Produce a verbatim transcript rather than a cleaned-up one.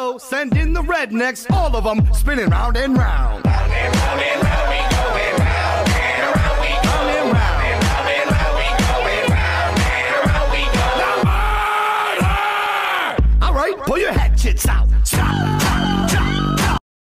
Uh-oh, send in the rednecks, all of them spinning round and round. Round and round and round we going round and around we going round and round and round we going round and around we go. All right, pull your hatchets out. Stop.